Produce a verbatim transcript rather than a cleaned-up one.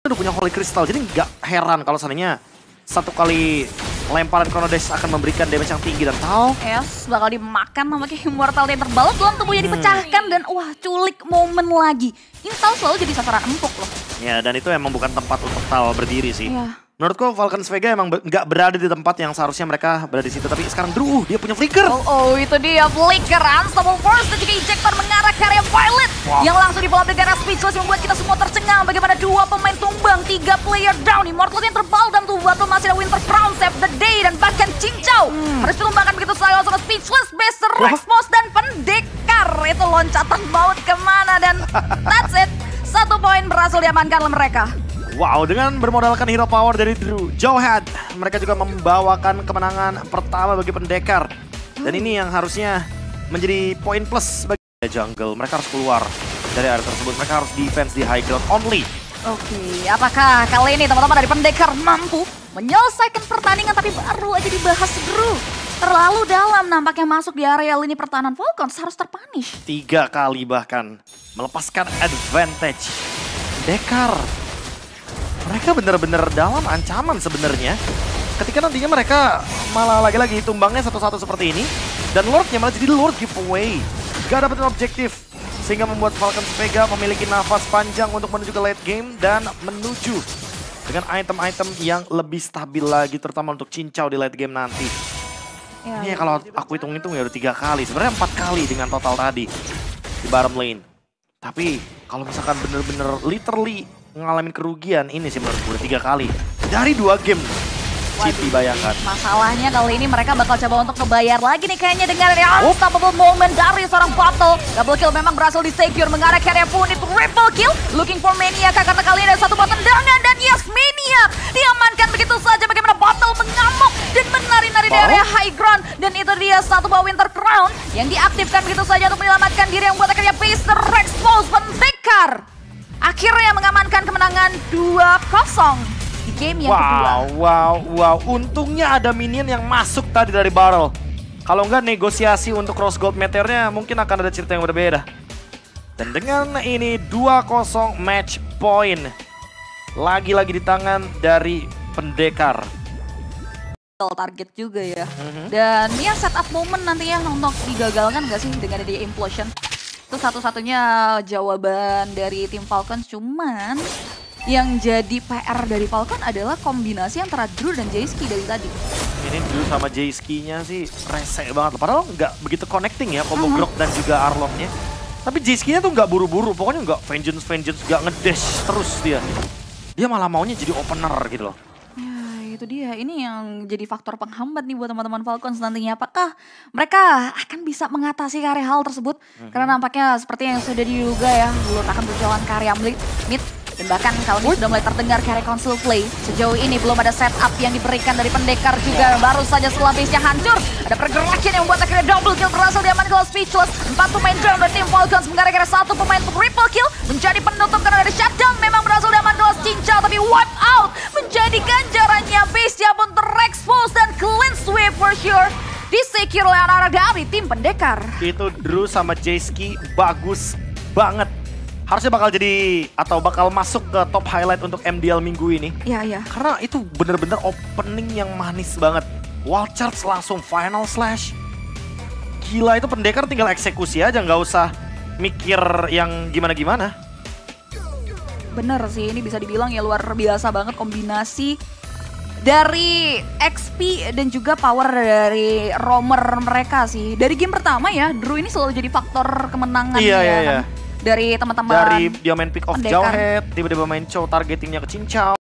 udah punya Holy Crystal, jadi nggak heran kalau seandainya satu kali lemparan Chrono Dash akan memberikan damage yang tinggi dan tahu. Yes, bakal dimakan sama Immortal yang terbalut dalam tubuhnya dipecahkan dan wah culik momen lagi. Ini Tal selalu jadi sasaran empuk loh. Ya dan itu emang bukan tempat untuk Tal berdiri sih. Ya. Menurutku Falcons Vega emang nggak berada di tempat yang seharusnya mereka berada di situ. Tapi sekarang Drew, dia punya flicker. Oh, oh itu dia flicker. Unstoppable Force dan juga Ejector mengarah ke area Violet. Wow. Yang langsung di follow up dengan Speechless membuat kita semua tercengang. Bagaimana dua pemain tumbang, tiga player down. Immortal yang terbal dalam tubuh battle masih ada Winter Crown, Save the Day dan bahkan Cincau. Hmm. Harus ditumbangkan begitu saja langsung Speechless, Bester, Rexpos dan Pendekar. Itu loncatan maut kemana dan that's it. Satu poin berhasil diamankan oleh mereka. Wow, dengan bermodalkan hero power dari Drew, Jawhead, mereka juga membawakan kemenangan pertama bagi Pendekar. Dan ini yang harusnya menjadi poin plus bagi jungle. Mereka harus keluar dari area tersebut, mereka harus defense di high ground only. Oke, apakah kali ini teman-teman dari Pendekar mampu menyelesaikan pertandingan tapi baru aja dibahas Drew. Terlalu dalam nampaknya masuk di area lini pertahanan Falcons, harus terpunish. Tiga kali bahkan melepaskan advantage. Pendekar. Mereka benar-benar dalam ancaman sebenarnya. Ketika nantinya mereka malah lagi-lagi tumbangnya satu-satu seperti ini. Dan Lordnya malah jadi Lord giveaway. Gak dapetin objektif. Sehingga membuat Falcons Vega memiliki nafas panjang untuk menuju ke late game. Dan menuju dengan item-item yang lebih stabil lagi. Terutama untuk Cincau di late game nanti. Ya, ini ya, kalau aku hitung-hitung ya udah tiga kali. Sebenarnya empat kali dengan total tadi. Di bottom lane. Tapi kalau misalkan bener-bener literally ngalamin kerugian ini sih menurut gue tiga kali dari dua game. Citi bayangkan. Masalahnya kali ini mereka bakal coba untuk kebayar lagi nih kayaknya dengan unstoppable moment dari seorang Battle. Double kill memang berhasil di secure mengarah ke area Punit. Triple kill looking for Maniac karena kali ini ada satu buat tendangan dan yes Maniac diamankan begitu saja. Bagaimana Battle mengamuk dan menari-nari di area high ground dan itu dia satu buah Winter Crown yang diaktifkan begitu saja untuk menyelamatkan diri yang buat akhirnya Bester Rexpos Pendekar akhirnya mengamankan kemenangan dua kosong di game yang wow, kedua. Wow, wow, wow. Untungnya ada minion yang masuk tadi dari barrel. Kalau enggak negosiasi untuk cross gold meteornya mungkin akan ada cerita yang berbeda. Dan dengan ini dua kosong match point. Lagi-lagi di tangan dari Pendekar. Target juga ya. Mm-hmm. Dan ya setup moment nantinya untuk digagalkan gak sih dengan ada implosion. Itu satu-satunya jawaban dari tim Falcons, cuman yang jadi P R dari Falcon adalah kombinasi antara Drew dan Jayski dari tadi. Ini Drew sama Jayski-nya sih rese banget, padahal nggak begitu connecting ya combo uh-huh. Grok dan juga Arlong-nya. Tapi Jayski-nya tuh nggak buru-buru, pokoknya nggak vengeance-vengeance, nggak ngedash terus dia. Dia malah maunya jadi opener gitu loh. Itu dia, ini yang jadi faktor penghambat nih buat teman-teman Falcons nantinya. Apakah mereka akan bisa mengatasi area hal tersebut? Mm-hmm. Karena nampaknya seperti yang sudah diduga ya, Bulut akan berjalan ke area mid. Dan bahkan kalau ini sudah mulai terdengar ke area console play. Sejauh ini belum ada setup yang diberikan dari Pendekar juga. Yeah. Baru saja setelah base-nya hancur, ada pergerakan yang membuat akhirnya double kill berhasil diamankan kalau Speechless. Empat pemain down dari tim Falcons mengarah satu pemain triple kill. Menjadi penutup karena dari shutdown memang berhasil diamankan kalau Cincau. Tapi wipe out menjadi ganjarannya. Base-nya pun ter-expose dan clean sweep for sure. Disecure oleh anak-anak dari tim Pendekar. Itu Drew sama Jayski bagus banget. Harusnya bakal jadi atau bakal masuk ke top highlight untuk M D L minggu ini. Iya, iya. Karena itu bener-bener opening yang manis banget. Wild Charge langsung final slash. Gila, itu Pendekar tinggal eksekusi aja, nggak usah mikir yang gimana-gimana. Bener sih, ini bisa dibilang ya luar biasa banget kombinasi dari X P dan juga power dari roamer mereka sih. Dari game pertama ya, Drew ini selalu jadi faktor kemenangan iya, ya iya, kan. Iya. Dari teman-teman Dari dia main pick off Pendekar. Jawhead, tiba-tiba main Chow targetingnya ke Cincau.